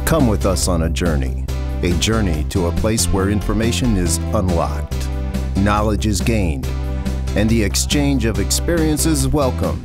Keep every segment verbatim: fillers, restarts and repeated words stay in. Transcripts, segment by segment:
Come with us on a journey, a journey to a place where information is unlocked, knowledge is gained, and the exchange of experiences is welcomed.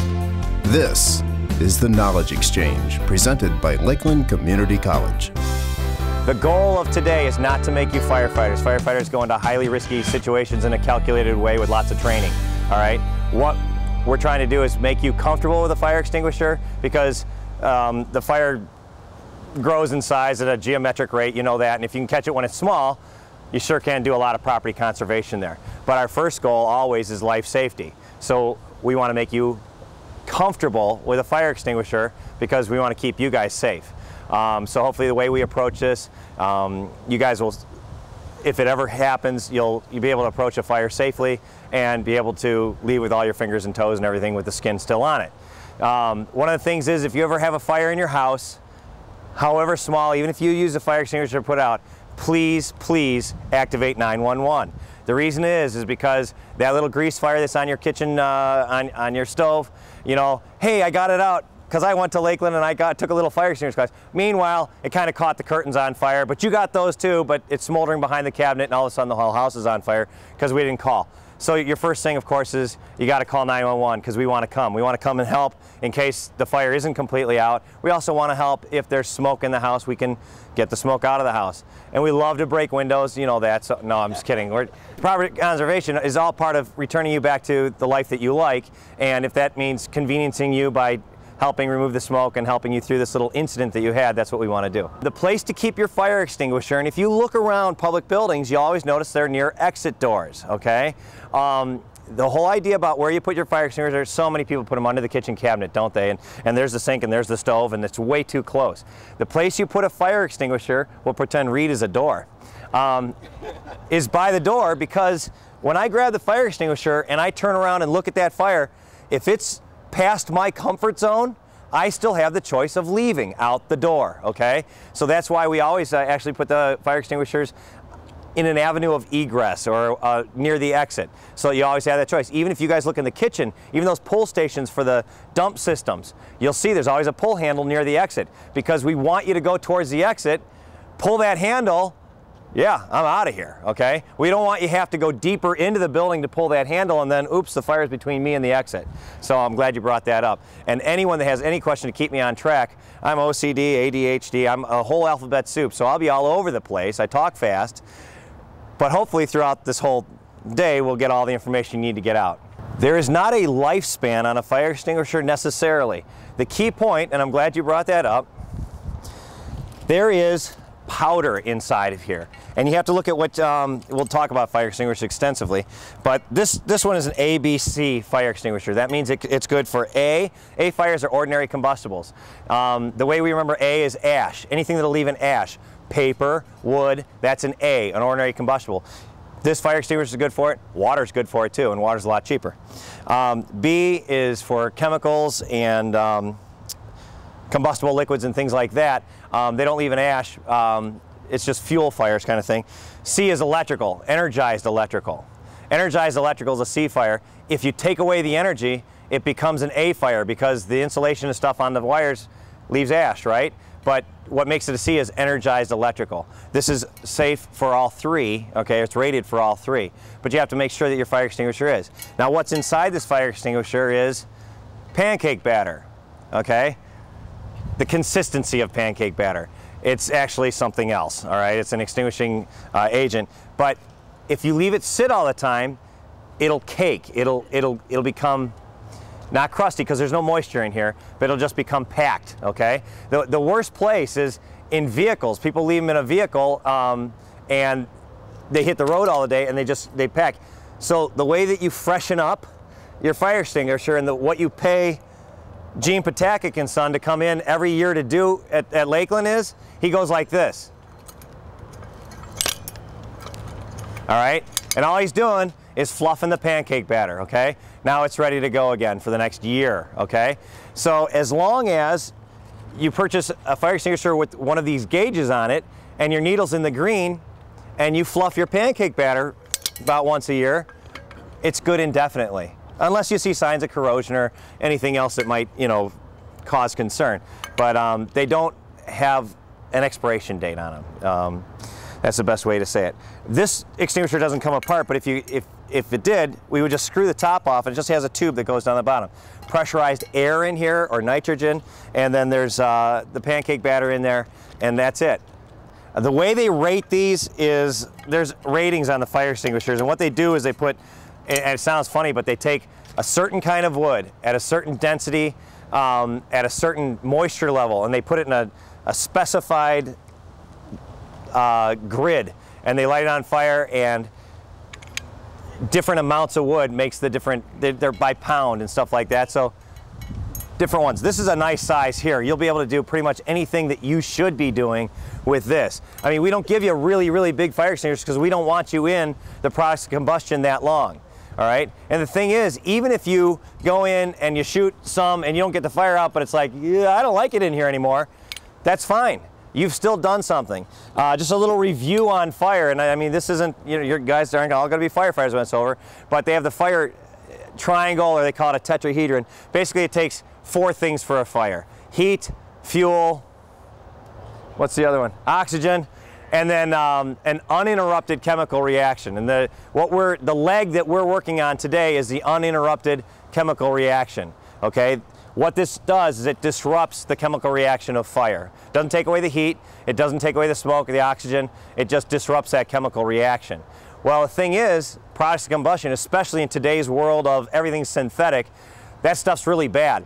This is the Knowledge Exchange, presented by Lakeland Community College. The goal of today is not to make you firefighters. Firefighters go into highly risky situations in a calculated way with lots of training, all right? What we're trying to do is make you comfortable with a fire extinguisher, because um, the fire grows in size at a geometric rate, you know that, and if you can catch it when it's small, you sure can do a lot of property conservation there. But our first goal always is life safety. So we want to make you comfortable with a fire extinguisher because we want to keep you guys safe. Um, so hopefully the way we approach this, um, you guys will, if it ever happens, you'll, you'll be able to approach a fire safely and be able to leave with all your fingers and toes and everything with the skin still on it. Um, one of the things is, if you ever have a fire in your house, however small, even if you use a fire extinguisher to put out, please, please activate nine one one. The reason is, is because that little grease fire that's on your kitchen, uh, on, on your stove, you know, hey, I got it out because I went to Lakeland and I got took a little fire extinguisher class. Meanwhile, it kind of caught the curtains on fire, but you got those too, but it's smoldering behind the cabinet and all of a sudden the whole house is on fire because we didn't call. So your first thing, of course, is you got to call nine one one because we want to come. We want to come and help in case the fire isn't completely out. We also want to help if there's smoke in the house. We can get the smoke out of the house. And we love to break windows, you know that. So, no, I'm just kidding. We're, property conservation is all part of returning you back to the life that you like. And if that means conveniencing you by helping remove the smoke and helping you through this little incident that you had, that's what we want to do. The place to keep your fire extinguisher, and if you look around public buildings, you always notice they're near exit doors, okay? Um, the whole idea about where you put your fire extinguisher, so many people put them under the kitchen cabinet, don't they? And, and there's the sink and there's the stove, and it's way too close. The place you put a fire extinguisher, we'll pretend Reed is a door, um, is by the door, because when I grab the fire extinguisher and I turn around and look at that fire, if it's past my comfort zone, I still have the choice of leaving out the door, okay? So that's why we always uh, actually put the fire extinguishers in an avenue of egress or uh, near the exit. So you always have that choice. Even if you guys look in the kitchen, even those pull stations for the dump systems, you'll see there's always a pull handle near the exit, because we want you to go towards the exit, pull that handle, yeah, I'm out of here, okay? We don't want you to have to go deeper into the building to pull that handle and then, oops, the fire's between me and the exit. So I'm glad you brought that up. And anyone that has any question to keep me on track, I'm O C D, A D H D, I'm a whole alphabet soup, so I'll be all over the place. I talk fast, but hopefully throughout this whole day, we'll get all the information you need to get out. There is not a lifespan on a fire extinguisher necessarily. The key point, and I'm glad you brought that up, there is powder inside of here. And you have to look at what, um, we'll talk about fire extinguishers extensively, but this, this one is an A B C fire extinguisher. That means it, it's good for A. A fires are ordinary combustibles. Um, the way we remember A is ash. Anything that'll leave an ash. Paper, wood, that's an A, an ordinary combustible. This fire extinguisher is good for it. Water's good for it too, and water's a lot cheaper. Um, B is for chemicals and um, combustible liquids and things like that. Um, they don't leave an ash. Um, it's just fuel fires kind of thing. C is electrical, energized electrical. Energized electrical is a C fire. If you take away the energy, it becomes an A fire, because the insulation and stuff on the wires leaves ash, right? But what makes it a C is energized electrical. This is safe for all three, okay? It's rated for all three. But you have to make sure that your fire extinguisher is. Now, what's inside this fire extinguisher is pancake batter, okay? The consistency of pancake batter. It's actually something else, all right? It's an extinguishing uh, agent. But if you leave it sit all the time, it'll cake. It'll, it'll, it'll become not crusty because there's no moisture in here, but it'll just become packed, okay? The, the worst place is in vehicles. People leave them in a vehicle um, and they hit the road all the day and they just, they pack. So the way that you freshen up your fire extinguisher, and the, what you pay Gene Patakic and Son to come in every year to do at, at Lakeland is, he goes like this. All right? And all he's doing is fluffing the pancake batter, okay? Now it's ready to go again for the next year, okay? So as long as you purchase a fire extinguisher with one of these gauges on it, and your needle's in the green, and you fluff your pancake batter about once a year, it's good indefinitely. Unless you see signs of corrosion or anything else that might, you know, cause concern. But um, they don't have an expiration date on them. Um, that's the best way to say it. This extinguisher doesn't come apart, but if you if if it did, we would just screw the top off, and it just has a tube that goes down the bottom. Pressurized air in here, or nitrogen, and then there's uh, the pancake batter in there, and that's it. The way they rate these is there's ratings on the fire extinguishers, and what they do is they put, and it sounds funny, but they take a certain kind of wood at a certain density, um, at a certain moisture level, and they put it in a, a specified uh, grid, and they light it on fire, and different amounts of wood makes the different, they're, they're by pound and stuff like that, so different ones. This is a nice size here. You'll be able to do pretty much anything that you should be doing with this. I mean, we don't give you really, really big fire extinguishers because we don't want you in the process of combustion that long. All right, and the thing is, even if you go in and you shoot some and you don't get the fire out, but it's like, yeah, I don't like it in here anymore, that's fine. You've still done something. Uh, just a little review on fire, and I, I mean, this isn't, you know, your guys aren't all going to be firefighters when it's over, but they have the fire triangle, or they call it a tetrahedron. Basically, it takes four things for a fire: heat, fuel, what's the other one? Oxygen. And then um, an uninterrupted chemical reaction. And the what we're the leg that we're working on today is the uninterrupted chemical reaction. Okay, what this does is it disrupts the chemical reaction of fire. It doesn't take away the heat. It doesn't take away the smoke or the oxygen. It just disrupts that chemical reaction. Well, the thing is, process of combustion, especially in today's world of everything synthetic, that stuff's really bad.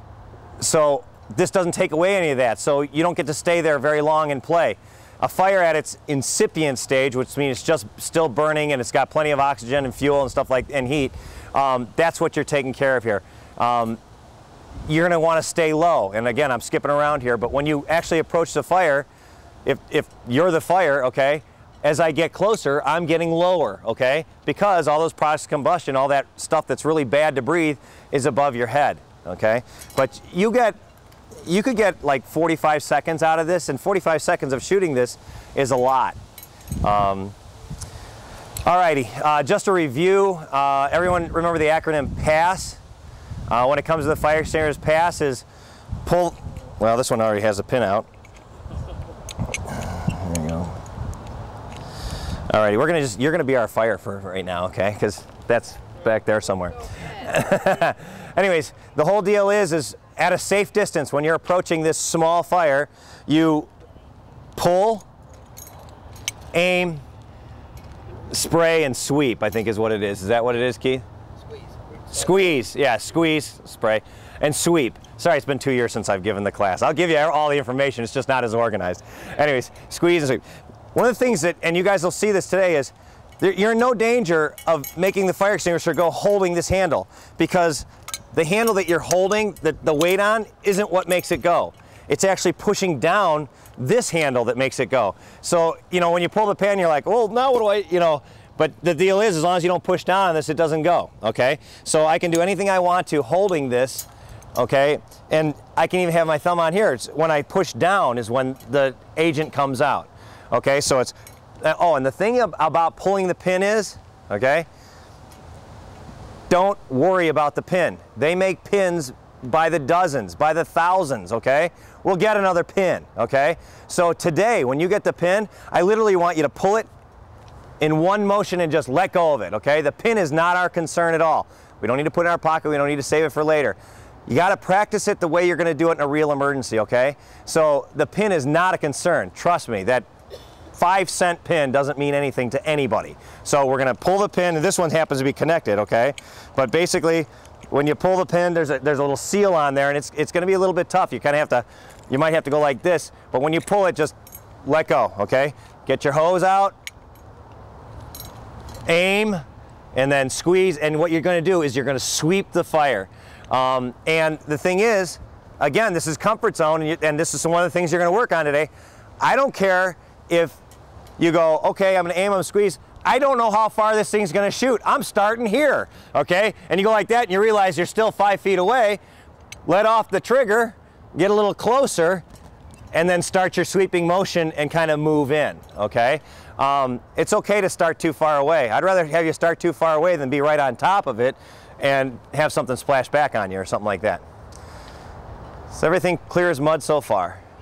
So this doesn't take away any of that. So you don't get to stay there very long and play. A fire at its incipient stage, which means it's just still burning and it's got plenty of oxygen and fuel and stuff like, and heat, um, that's what you're taking care of here. Um, you're gonna wanna stay low. And again, I'm skipping around here, but when you actually approach the fire, if, if you're the fire, okay, as I get closer, I'm getting lower, okay? Because all those process of combustion, all that stuff that's really bad to breathe is above your head, okay? But you get, you could get like forty-five seconds out of this, and forty-five seconds of shooting this is a lot. Um, alrighty, uh, just a review. Uh, everyone remember the acronym PASS? Uh, when it comes to the fire extinguishers, PASS is pull, well, this one already has a pin out. There you go. Alrighty, we're gonna just, you're gonna be our fire for right now, okay? Because that's back there somewhere. Anyways, the whole deal is, is at a safe distance, when you're approaching this small fire, you pull, aim, spray, and sweep, I think is what it is. Is that what it is, Keith? Squeeze. Squeeze, yeah, squeeze, spray, and sweep. Sorry, it's been two years since I've given the class. I'll give you all the information, it's just not as organized. Anyways, squeeze and sweep. One of the things that, and you guys will see this today, is you're in no danger of making the fire extinguisher go holding this handle, because the handle that you're holding, the, the weight on, isn't what makes it go. It's actually pushing down this handle that makes it go. So, you know, when you pull the pin, you're like, well, now what do I, you know, but the deal is, as long as you don't push down on this, it doesn't go, okay? So I can do anything I want to holding this, okay? And I can even have my thumb on here. It's when I push down is when the agent comes out, okay? So it's, oh, and the thing about pulling the pin is, okay, don't worry about the pin. They make pins by the dozens, by the thousands, okay? We'll get another pin, okay? So today, when you get the pin, I literally want you to pull it in one motion and just let go of it, okay? The pin is not our concern at all. We don't need to put it in our pocket. We don't need to save it for later. You got to practice it the way you're going to do it in a real emergency, okay? So the pin is not a concern. Trust me, that five cent pin doesn't mean anything to anybody. So we're gonna pull the pin, and this one happens to be connected, okay? But basically, when you pull the pin, there's a, there's a little seal on there, and it's, it's gonna be a little bit tough. You kinda have to, you might have to go like this, but when you pull it, just let go, okay? Get your hose out, aim, and then squeeze, and what you're gonna do is you're gonna sweep the fire. Um, and the thing is, again, this is comfort zone, and, you, and this is one of the things you're gonna work on today. I don't care if you go, okay, I'm gonna aim, I'm gonna squeeze. I don't know how far this thing's gonna shoot. I'm starting here, okay? And you go like that and you realize you're still five feet away. Let off the trigger, get a little closer, and then start your sweeping motion and kind of move in, okay? Um, it's okay to start too far away. I'd rather have you start too far away than be right on top of it and have something splash back on you or something like that. So everything clear as mud so far?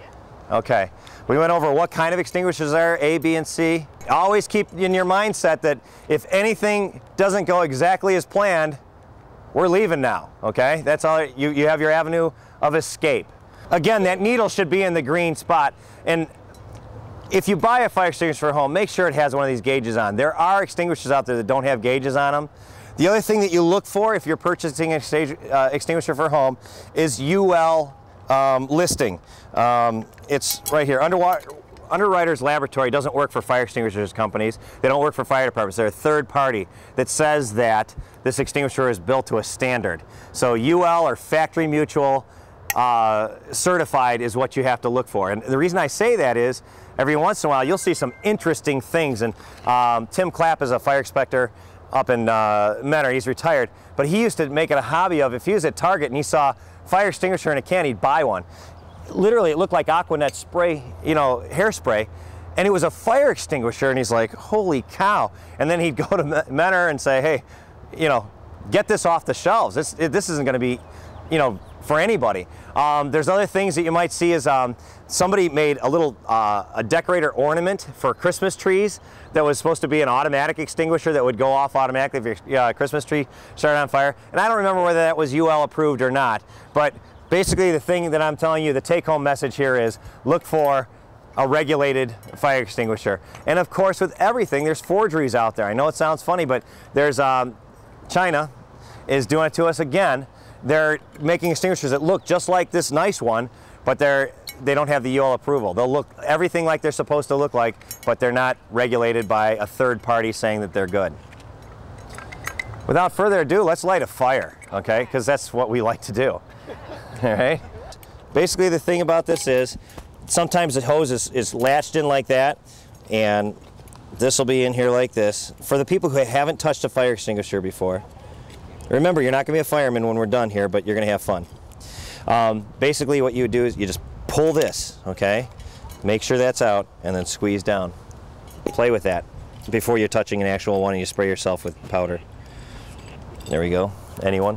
Okay. We went over what kind of extinguishers there are, A, B, and C. Always keep in your mindset that if anything doesn't go exactly as planned, we're leaving now, okay? That's all, you, you have your avenue of escape. Again, that needle should be in the green spot. And if you buy a fire extinguisher for home, make sure it has one of these gauges on. There are extinguishers out there that don't have gauges on them. The other thing that you look for if you're purchasing an uh, extinguisher for home is U L um, listing. Um, it's right here. Underwater, Underwriters Laboratory doesn't work for fire extinguishers companies. They don't work for fire departments. They're a third party that says that this extinguisher is built to a standard. So U L or Factory Mutual uh, certified is what you have to look for. And the reason I say that is every once in a while you'll see some interesting things. And um, Tim Clapp is a fire inspector up in uh, Menor. He's retired, but he used to make it a hobby of if he was at Target and he saw fire extinguisher in a can, he'd buy one. Literally, it looked like Aquanet spray, you know, hairspray, and it was a fire extinguisher, and he's like, holy cow. And then he'd go to Menor and say, hey, you know, get this off the shelves. This, this isn't going to be, you know, for anybody. Um, there's other things that you might see is um, somebody made a little uh, a decorator ornament for Christmas trees that was supposed to be an automatic extinguisher that would go off automatically if your uh, Christmas tree started on fire. And I don't remember whether that was U L approved or not, but basically the thing that I'm telling you, the take-home message here is look for a regulated fire extinguisher. And of course, with everything, there's forgeries out there. I know it sounds funny, but there's um, China is doing it to us again. They're making extinguishers that look just like this nice one, but they're they don't have the U L approval. They'll look everything like they're supposed to look like, but they're not regulated by a third party saying that they're good. Without further ado, let's light a fire, okay? Because that's what we like to do. All right? Basically, the thing about this is sometimes the hose is, is latched in like that, and this will be in here like this. For the people who haven't touched a fire extinguisher before, remember, you're not going to be a fireman when we're done here, but you're going to have fun. Um, basically, what you would do is you just pull this, okay? Make sure that's out, and then squeeze down. Play with that before you're touching an actual one, and you spray yourself with powder. There we go. Anyone?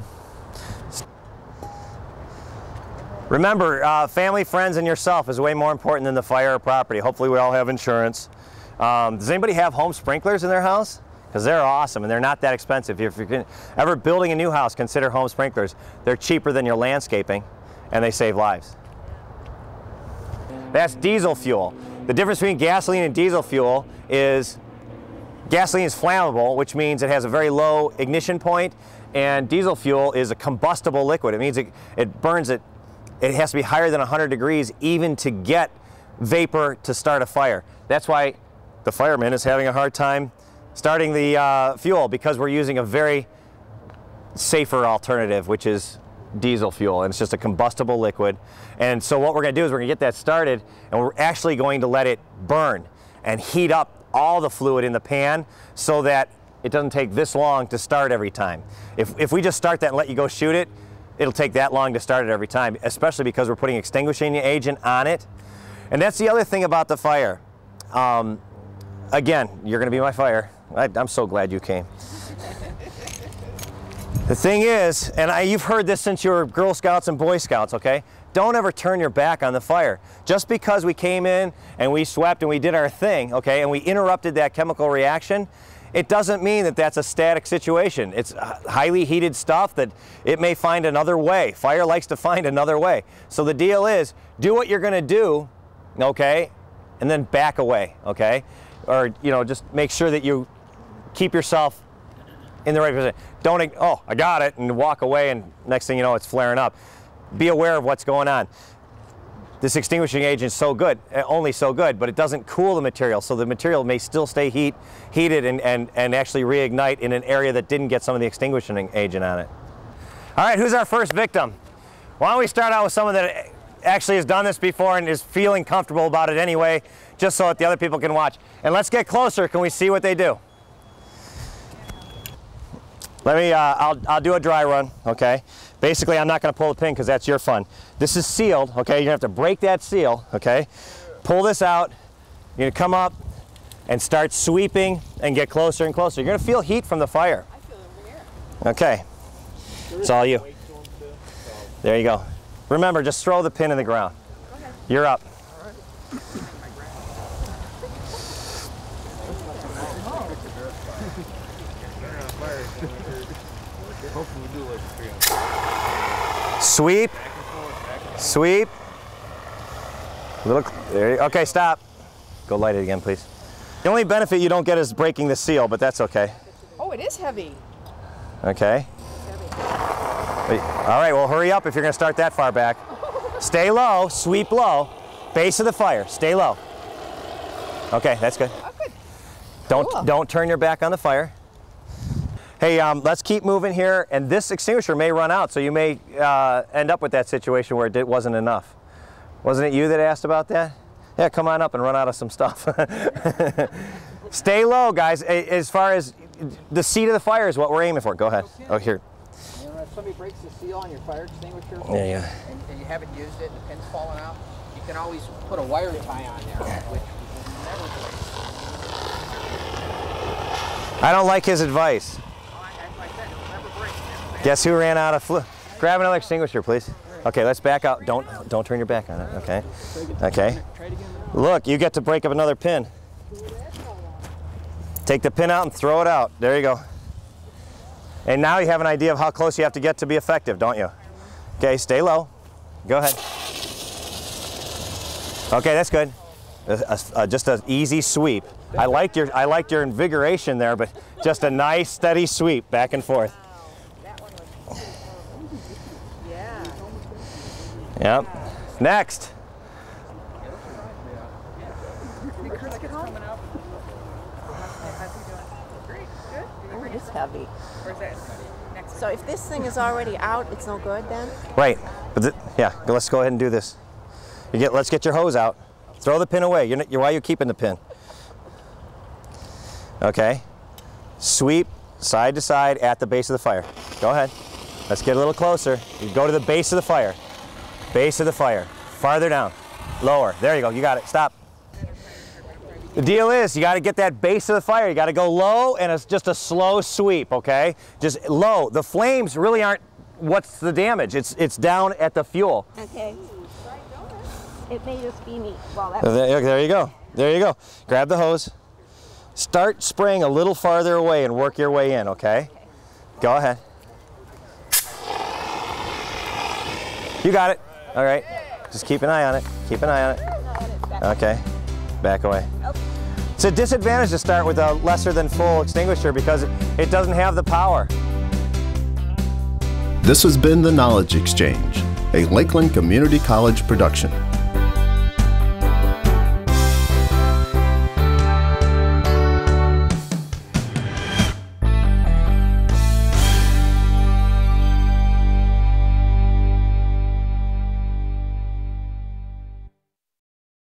Remember, uh, family, friends, and yourself is way more important than the fire or property. Hopefully, we all have insurance. Um, does anybody have home sprinklers in their house? Because they're awesome and they're not that expensive. If you're ever building a new house, consider home sprinklers. They're cheaper than your landscaping and they save lives. That's diesel fuel. The difference between gasoline and diesel fuel is gasoline is flammable, which means it has a very low ignition point, and diesel fuel is a combustible liquid. It means it, it burns it, it has to be higher than one hundred degrees even to get vapor to start a fire. That's why the fireman is having a hard time starting the uh, fuel, because we're using a very safer alternative, which is diesel fuel, and it's just a combustible liquid. And so what we're going to do is we're going to get that started, and we're actually going to let it burn and heat up all the fluid in the pan so that it doesn't take this long to start every time. If, if we just start that and let you go shoot it, it'll take that long to start it every time, especially because we're putting extinguishing agent on it. And that's the other thing about the fire. Um, again, you're going to be my fire. I, I'm so glad you came. The thing is, and I, you've heard this since you were Girl Scouts and Boy Scouts, okay? Don't ever turn your back on the fire. Just because we came in and we swept and we did our thing, okay, and we interrupted that chemical reaction, it doesn't mean that that's a static situation. It's highly heated stuff that it may find another way. Fire likes to find another way. So the deal is, do what you're gonna do, okay, and then back away, okay? Or, you know, just make sure that you keep yourself in the right position. Don't, oh, I got it, and walk away, and next thing you know, it's flaring up. Be aware of what's going on. This extinguishing agent is so good, only so good, but it doesn't cool the material, so the material may still stay heat, heated and, and, and actually reignite in an area that didn't get some of the extinguishing agent on it. All right, who's our first victim? Why don't we start out with someone that actually has done this before and is feeling comfortable about it anyway, just so that the other people can watch. And let's get closer. Can we see what they do? Let me, uh, I'll, I'll do a dry run, okay? Basically, I'm not gonna pull the pin because that's your fun. This is sealed, okay? You're gonna have to break that seal, okay? Pull this out, you're gonna come up and start sweeping and get closer and closer. You're gonna feel heat from the fire. I feel it over here. Okay, it's all you. There you go. Remember, just throw the pin in the ground. Okay. You're up. All right. Sweep. Sweep. Little, there you, okay, stop. Go light it again, please. The only benefit you don't get is breaking the seal, but that's okay. Oh, it is heavy. Okay. Wait, all right, well, hurry up if you're going to start that far back. Stay low, sweep low. Base of the fire, stay low. Okay, that's good. Oh, good. Don't, Cool. don't turn your back on the fire. Hey, um, let's keep moving here, and this extinguisher may run out, so you may uh, end up with that situation where it did, wasn't enough. Wasn't it you that asked about that? Yeah, come on up and run out of some stuff. Stay low, guys. As far as the seat of the fire is what we're aiming for. Go ahead. Oh, here. You know, if somebody breaks the seal on your fire extinguisher, Yeah, yeah. and, and you haven't used it and the pin's falling out, you can always put a wire tie on there, which will never break. I don't like his advice. Oh, I, like that, it will never break. Guess who ran out of flu? Grab another extinguisher, please. Okay, let's back out. Don't don't turn your back on it. Okay. Okay. Look, you get to break up another pin. Take the pin out and throw it out. There you go. And now you have an idea of how close you have to get to be effective, don't you? Okay, stay low. Go ahead. Okay, that's good. Uh, uh, just an easy sweep. I liked your I liked your invigoration there, but just a nice steady sweep back and forth. Yep. Next. Oh, it is heavy. So if this thing is already out, it's no good then? Right. But th yeah, let's go ahead and do this. You get, let's get your hose out. Throw the pin away. You're, you're, why are you keeping the pin? Okay. Sweep side to side at the base of the fire. Go ahead. Let's get a little closer. You go to the base of the fire. Base of the fire. Farther down. Lower. There you go. You got it. Stop. The deal is you got to get that base of the fire. You got to go low, and it's just a slow sweep, okay? Just low. The flames really aren't what's the damage. It's it's down at the fuel. Okay. It made us be neat. Well, that There, there you go. There you go. Grab the hose. Start spraying a little farther away and work your way in, okay? Go ahead. You got it. All right. Just keep an eye on it. Keep an eye on it. Okay. Back away. It's a disadvantage to start with a lesser than full extinguisher because it doesn't have the power. This has been The Knowledge Exchange, a Lakeland Community College production.